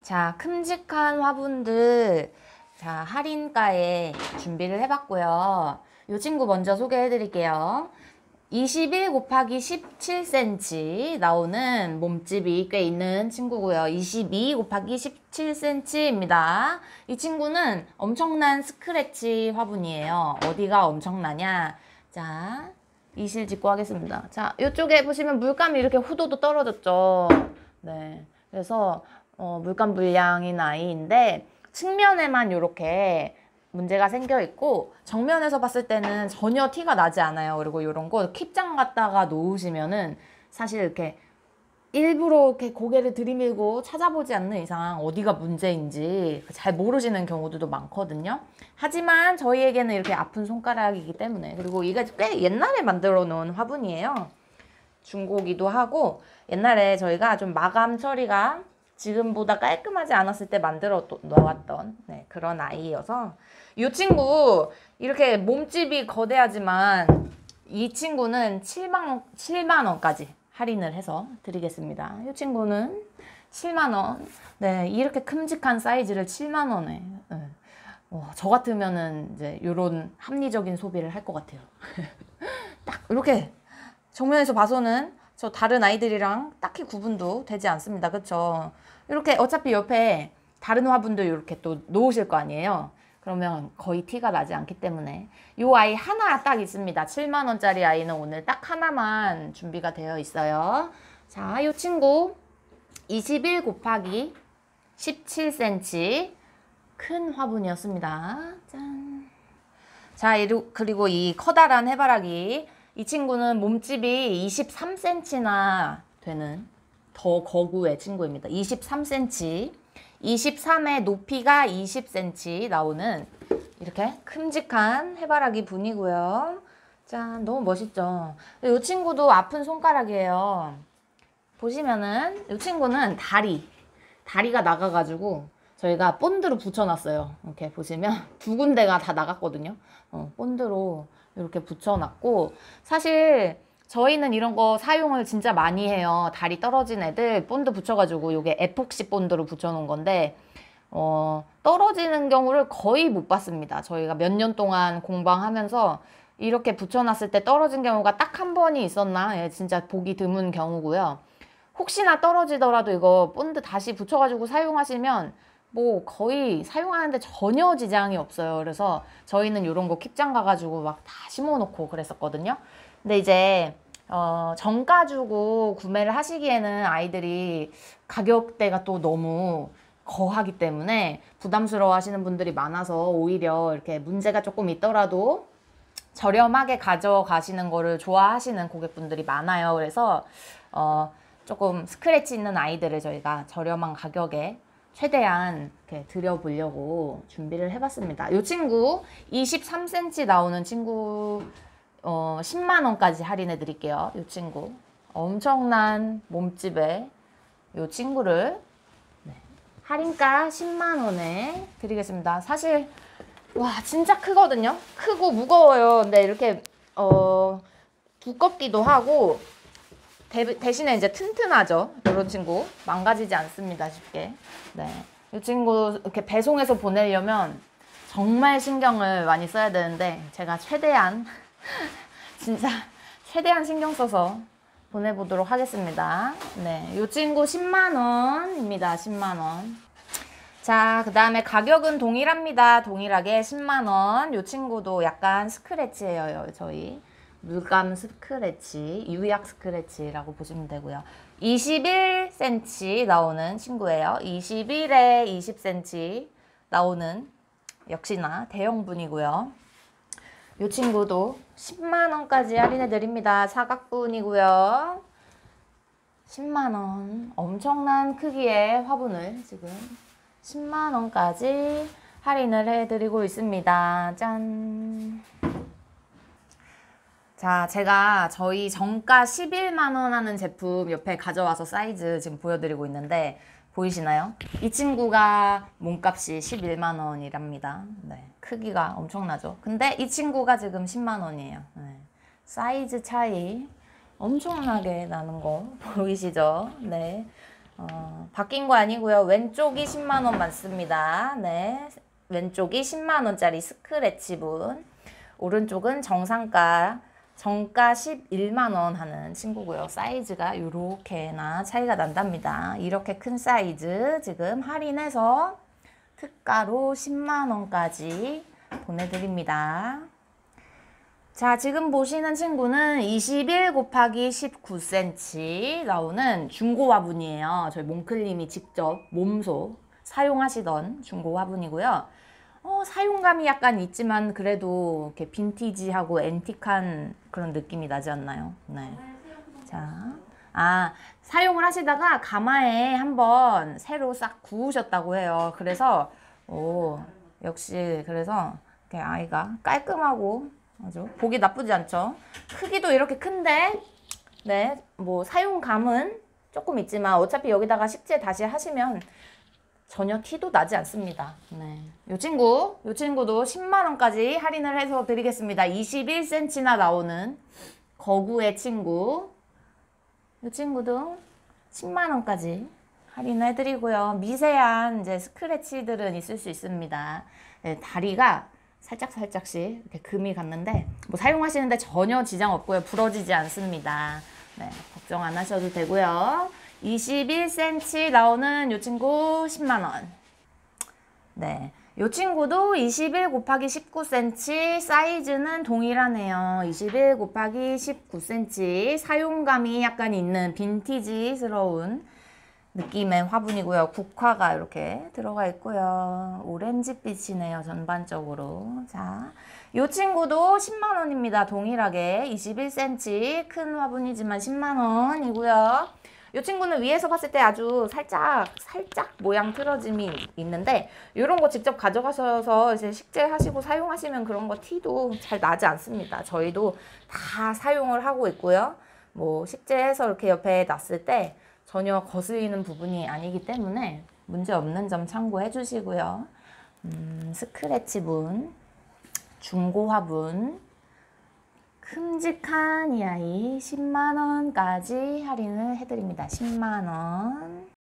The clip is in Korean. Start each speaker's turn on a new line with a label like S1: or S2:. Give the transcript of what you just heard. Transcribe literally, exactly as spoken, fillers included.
S1: 자, 큼직한 화분들, 자, 할인가에 준비를 해봤고요. 이 친구 먼저 소개해 드릴게요. 이십일 곱하기 십칠 센티미터 나오는 몸집이 꽤 있는 친구고요. 이십이 곱하기 십칠 센티미터입니다. 이 친구는 엄청난 스크래치 화분이에요. 어디가 엄청나냐? 자, 이실 짓고 하겠습니다. 자, 이쪽에 보시면 물감이 이렇게 후두두 떨어졌죠. 네, 그래서 어, 물감 불량인 아이인데 측면에만 이렇게 문제가 생겨 있고 정면에서 봤을 때는 전혀 티가 나지 않아요. 그리고 이런 거 킵장 갖다가 놓으시면은 사실 이렇게 일부러 이렇게 고개를 들이밀고 찾아보지 않는 이상 어디가 문제인지 잘 모르시는 경우들도 많거든요. 하지만 저희에게는 이렇게 아픈 손가락이기 때문에, 그리고 이게 꽤 옛날에 만들어 놓은 화분이에요. 중고기도 하고 옛날에 저희가 좀 마감 처리가 지금보다 깔끔하지 않았을 때 만들어 놓았던 네, 그런 아이여서 이 친구 이렇게 몸집이 거대하지만 이 친구는 칠만 원, 칠만 원까지 할인을 해서 드리겠습니다. 이 친구는 칠만 원. 네, 이렇게 큼직한 사이즈를 칠만 원에. 네. 어, 저 같으면은 이제 이런 합리적인 소비를 할 것 같아요. 딱 이렇게 정면에서 봐서는 저 다른 아이들이랑 딱히 구분도 되지 않습니다. 그쵸? 이렇게 어차피 옆에 다른 화분도 이렇게 또 놓으실 거 아니에요. 그러면 거의 티가 나지 않기 때문에 이 아이 하나 딱 있습니다. 칠만 원짜리 아이는 오늘 딱 하나만 준비가 되어 있어요. 자, 이 친구 이십일 곱하기 십칠 센티미터 큰 화분이었습니다. 짠. 자, 그리고 이 커다란 해바라기, 이 친구는 몸집이 이십삼 센티미터나 되는 더 거구의 친구입니다. 이십삼 센티미터, 이십삼의 높이가 이십 센티미터 나오는 이렇게 큼직한 해바라기 분이고요. 짠, 너무 멋있죠? 이 친구도 아픈 손가락이에요. 보시면은 이 친구는 다리, 다리가 나가가지고 저희가 본드로 붙여놨어요. 이렇게 보시면 두 군데가 다 나갔거든요. 어, 본드로 이렇게 붙여놨고, 사실 저희는 이런 거 사용을 진짜 많이 해요. 다리 떨어진 애들 본드 붙여가지고 이게 에폭시 본드로 붙여놓은 건데 어, 떨어지는 경우를 거의 못 봤습니다. 저희가 몇 년 동안 공방하면서 이렇게 붙여놨을 때 떨어진 경우가 딱 한 번이 있었나? 예, 진짜 보기 드문 경우고요. 혹시나 떨어지더라도 이거 본드 다시 붙여가지고 사용하시면 뭐 거의 사용하는데 전혀 지장이 없어요. 그래서 저희는 이런 거 킵장 가가지고 막 다 심어놓고 그랬었거든요. 근데 이제 어, 정가 주고 구매를 하시기에는 아이들이 가격대가 또 너무 거하기 때문에 부담스러워 하시는 분들이 많아서 오히려 이렇게 문제가 조금 있더라도 저렴하게 가져가시는 거를 좋아하시는 고객분들이 많아요. 그래서 어, 조금 스크래치 있는 아이들을 저희가 저렴한 가격에 최대한 이렇게 드려보려고 준비를 해봤습니다. 이 친구 이십삼 센티미터 나오는 친구 어, 십만 원까지 할인해 드릴게요. 이 친구 엄청난 몸집의 이 친구를 네, 할인가 십만 원에 드리겠습니다. 사실 와 진짜 크거든요. 크고 무거워요. 근데 이렇게 어, 두껍기도 하고 대, 대신에 이제 튼튼하죠. 이런 친구 망가지지 않습니다. 쉽게. 네, 이 친구 이렇게 배송해서 보내려면 정말 신경을 많이 써야 되는데 제가 최대한 진짜 최대한 신경 써서 보내보도록 하겠습니다. 네, 이 친구 십만 원입니다. 십만 원. 자, 그 다음에 가격은 동일합니다. 동일하게 십만 원. 이 친구도 약간 스크래치예요. 저희 물감 스크래치, 유약 스크래치라고 보시면 되고요. 이십일 센티미터 나오는 친구예요. 이십일에 이십 센티미터 나오는 역시나 대형분이고요. 이 친구도 십만 원까지 할인해 드립니다. 사각분이고요. 십만 원. 엄청난 크기의 화분을 지금 십만 원까지 할인을 해 드리고 있습니다. 짠. 자, 제가 저희 정가 십일만 원 하는 제품 옆에 가져와서 사이즈 지금 보여드리고 있는데 보이시나요? 이 친구가 몸값이 십일만 원이랍니다. 네, 크기가 엄청나죠. 근데 이 친구가 지금 십만 원이에요. 네, 사이즈 차이 엄청나게 나는 거 보이시죠? 네, 어, 바뀐 거 아니고요. 왼쪽이 십만 원 맞습니다. 네, 왼쪽이 십만 원짜리 스크래치분, 오른쪽은 정상가, 정가 십일만 원 하는 친구고요. 사이즈가 이렇게나 차이가 난답니다. 이렇게 큰 사이즈 지금 할인해서 특가로 십만 원까지 보내드립니다. 자, 지금 보시는 친구는 이십일 곱하기 십구 센티미터 나오는 중고 화분이에요. 저희 몽클님이 직접 몸소 사용하시던 중고 화분이고요. 어, 사용감이 약간 있지만 그래도 이렇게 빈티지하고 앤틱한 그런 느낌이 나지 않나요? 네. 자, 아, 사용을 하시다가 가마에 한번 새로 싹 구우셨다고 해요. 그래서 오, 역시 그래서 이렇게 아이가 깔끔하고 아주 보기 나쁘지 않죠. 크기도 이렇게 큰데 네, 뭐 사용감은 조금 있지만 어차피 여기다가 식재 다시 하시면 전혀 티도 나지 않습니다. 네. 요 친구, 요 친구도 십만 원까지 할인을 해서 드리겠습니다. 이십일 센티미터나 나오는 거구의 친구. 요 친구도 십만 원까지 할인을 해드리고요. 미세한 이제 스크래치들은 있을 수 있습니다. 네, 다리가 살짝살짝씩 이렇게 금이 갔는데 뭐 사용하시는데 전혀 지장 없고요. 부러지지 않습니다. 네, 걱정 안 하셔도 되고요. 이십일 센티미터 나오는 이 친구 십만 원. 네, 이 친구도 이십일 곱하기 십구 센티미터 사이즈는 동일하네요. 이십일 곱하기 십구 센티미터 사용감이 약간 있는 빈티지스러운 느낌의 화분이고요. 국화가 이렇게 들어가 있고요. 오렌지빛이네요. 전반적으로. 자, 이 친구도 십만 원입니다. 동일하게 이십일 센티미터 큰 화분이지만 십만 원이고요. 이 친구는 위에서 봤을 때 아주 살짝 살짝 모양 틀어짐이 있는데 이런 거 직접 가져가셔서 이제 식재하시고 사용하시면 그런 거 티도 잘 나지 않습니다. 저희도 다 사용을 하고 있고요. 뭐 식재해서 이렇게 옆에 놨을 때 전혀 거슬리는 부분이 아니기 때문에 문제 없는 점 참고해 주시고요. 음, 스크래치분, 중고 화분, 큼직한 이 아이 십만 원까지 할인을 해드립니다. 십만 원.